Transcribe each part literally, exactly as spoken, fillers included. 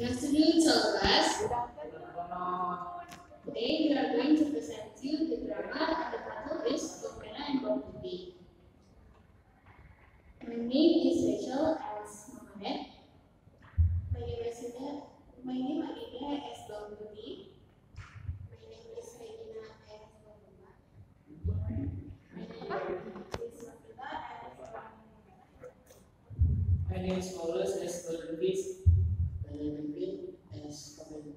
Good afternoon, Celebes. Today we are going to present you the drama and the title is Bawang Merah and Bawang Putih. My name is Rachel as Mohammed. My name is Ida. My name is Ida as Bawang Putih. My name is Regina as Bawang Merah. My name is Martha as Bawang Merah. My name is Paulus as Bawang Putih. My name is Bill as Bawang Putih.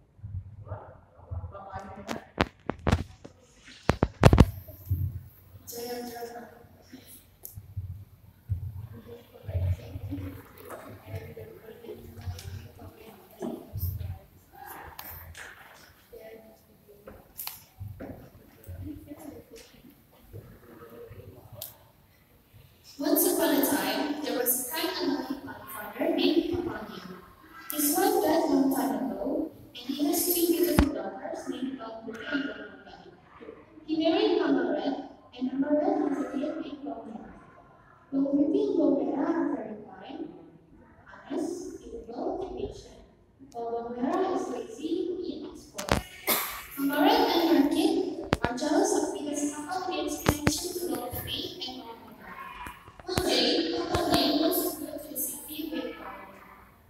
Once upon a time, there was a kind and loving plant farmer named Papanyan. His wife died a long time ago, and he has two beautiful daughters named Bawang Putih and Bawang Merah. He married Mama Red, and Mama Red has a kid named Bawang Merah. Bawang Putih and Bawang Merah are very kind, honest, beautiful, and patient. While Bawang Merah is lazy, mean, and spoiled. Mama Red and her kid are jealous of because Papa gives attention to Bawang Putih and Bawang Merah. One day, Papa Lion wants to go to the city with Bawang Merah.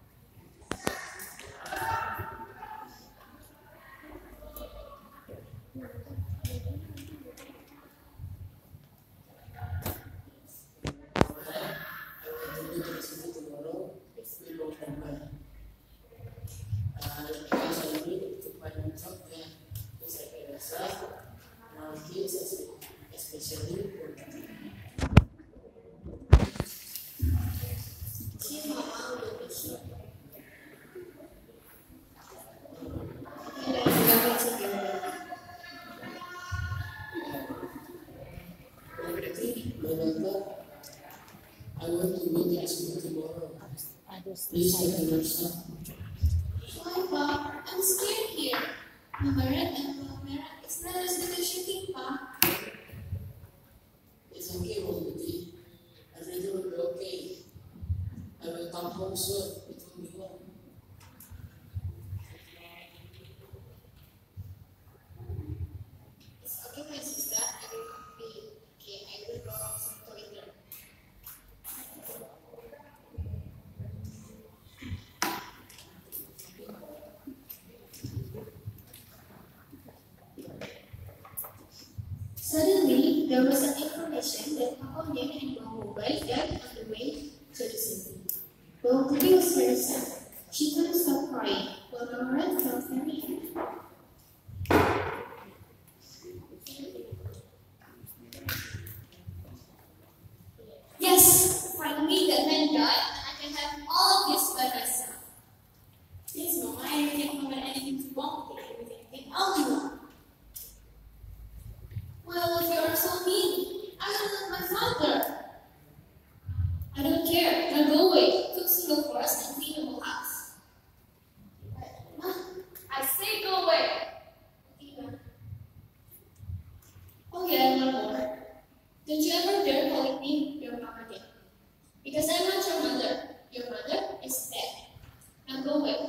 Especially See, Mama will be here. And then we got it together. I want to meet you at school tomorrow. Please take your stuff. Why, Pa? I'm scared here. Mama Red and Bawang Merah is not as good as you think, Pa. It's okay, Bawang Putih. Everything will be okay. I will come home soon. It will be well. It's okay, my sister. I will be okay. I will go some later. Suddenly, there was an information that Papa Lion and Bawang Putih died on the way to the city. Bawang Putih was very sad. She couldn't stop crying, while Mama Red felt very happy. Yes, finally that man died, and I can have all of this by myself. Yes, Mama, I don't think Mama anything to Bawang Putih. Everything I'll do one. Well, if you are so mean, I will let my father. I don't care. Now go away. Cook some milk for us and clean the whole house. Ma, I say go away. Okay, Ma. Oh yeah, one more. Don't you ever dare calling me your mama again. Because I'm not your mother. Your mother is dead. Now go away.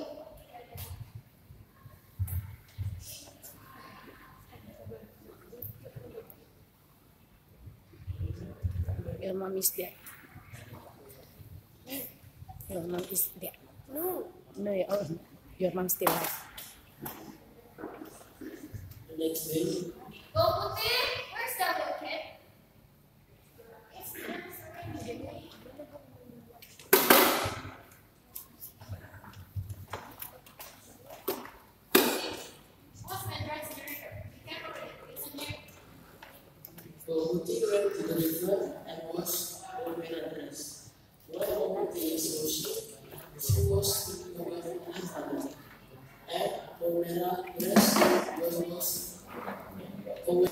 Your mom is dead. Your mom is dead. No. No, your, oh, your mom still alive. The next day, Bawang Putih, where's that little kid? What's my drive's generator? You can't open it. It's in here. Bawang Putih went to the river and washed Bawang Merah dress. While Bawang Putih is washing, she was sleeping away from her father. And Bawang Merah dress was washed away.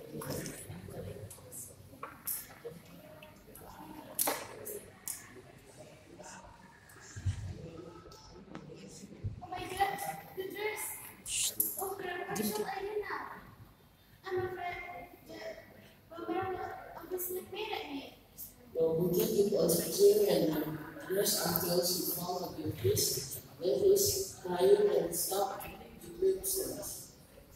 Oh my God, the dress. Oh, Grandma Rachel, I don't know. I'm afraid that Mama will obviously mad at me. Bawang Putih kept on stretching and dressed until she found a good place. Let his crying and stop to clean stones.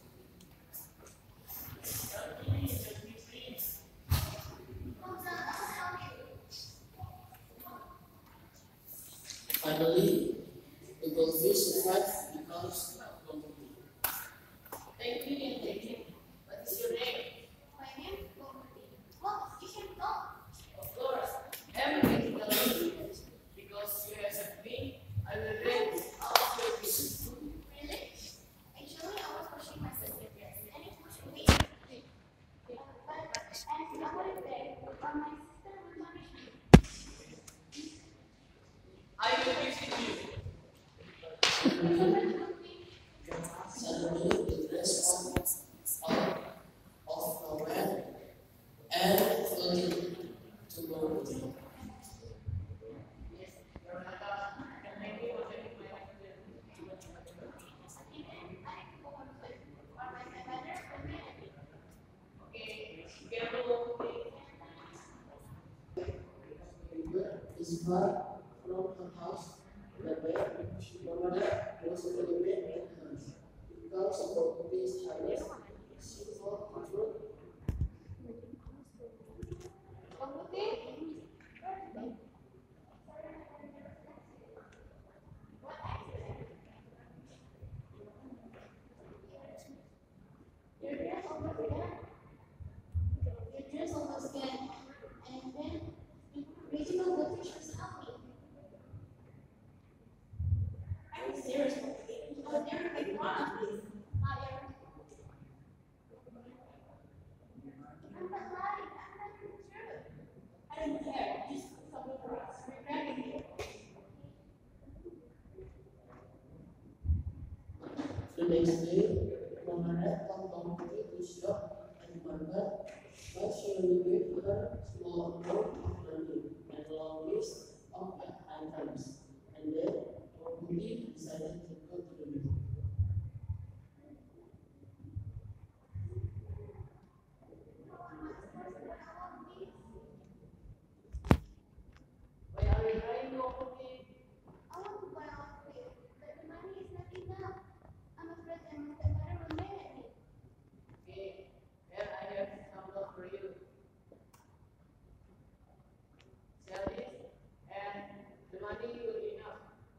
Finally, the goldfish survives because of Bumblebee. Thank you, and thank you. What is your name? My name is Bumblebee. Well, you can talk. Of course. Everything will be because you have sent me. I will read all of your pieces. Really? Actually, I was pushing my sister there, and it pushed me. But, and I wouldn't beg, but my sister would punish me. I will visit you. Suddenly, the dress comes out of nowhere and floated to Bumblebee. Is far from her house, the bear, no matter was a little bit at her. Because of Bumblebee's harness, she fought the truth. Your dress almost done. Your dress almost done. And then regional goldfishes help me. Are you serious? I would never make one of these. Not ever. I'm not lying. I'm not true. I don't care. Just come over us. We're grabbing you. The next day, Mama Rat told Bumblebee to stop and wonder, but she only gave her small amount of money and a long list of items. And then Bumblebee decided to go to the river. Why are you crying over me? I want to buy off you, but the money is not enough. I'm afraid that my stepmother will mad at me. Okay, here I have some milk for you. Sell it, and the money will be enough.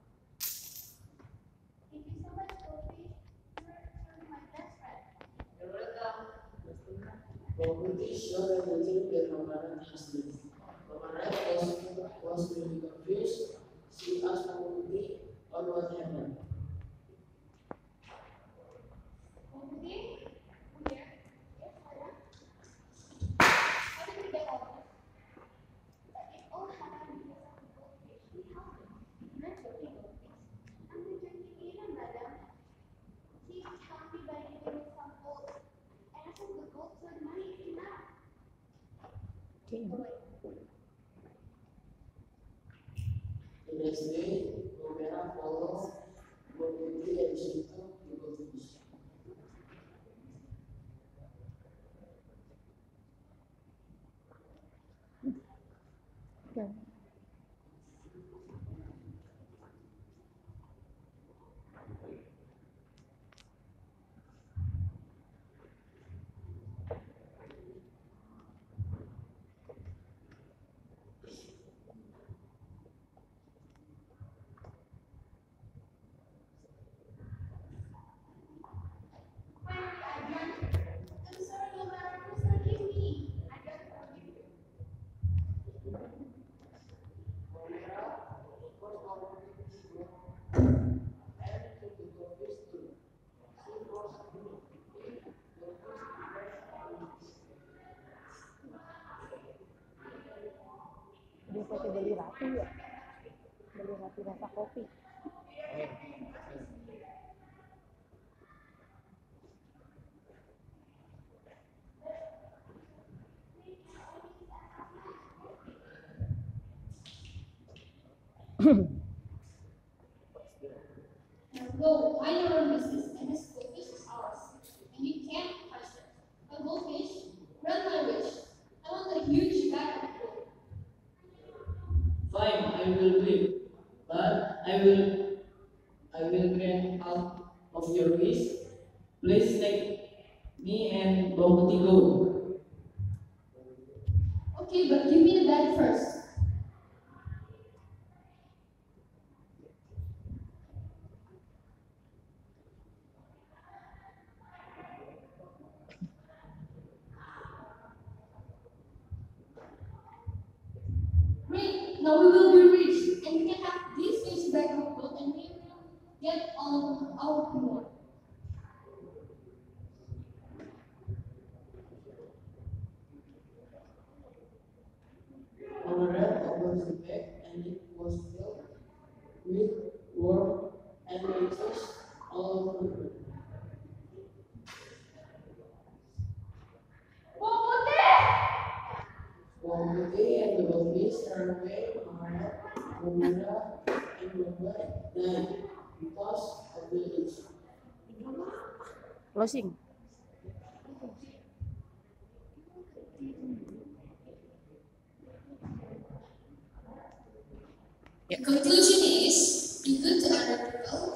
Thank you so much, Goldfish. You're truly my best friend. You're welcome. Bumblebee showed everything that Mama Rat has done. Mama Rat was, was really confused. She asked Bumblebee on what happened. Bumblebee? Here? Yes, madam. How did we get all this? It all happened because of the goldfish. We helped him. Not joking, goldfish. I'm not joking either, madam. He helped me by giving me some gold. And I took the gold so the money is enough. Okay. Oh, wait. The next day, Mama followed Bumblebee and she took the goldfish. Okay. Finally, I drank it. I'm sorry, Mama. Please forgive me. I drank it for you. Dia pakai beli roti ya. Beli roti rasa kopi. Now go, mind your own business, and this goldfish is ours. And you can't touch it. A goldfish? Run my wish. I want a huge bag of gold. Fine, I will leave, but I will I will grant half of your wish. Please take me and Bawang Putih go. Okay, but give me the bag first. Great, now we will be rich, and we can have this huge bag of gold, and we will get all our reward. Aurora opened the bag and it was filled with worm and leeches all over. Bawang Putih! Bawang Putih and the goldfish ran away. Aurora, Aurora, and Robert died because of the leech. Closing. The conclusion is, be good to other people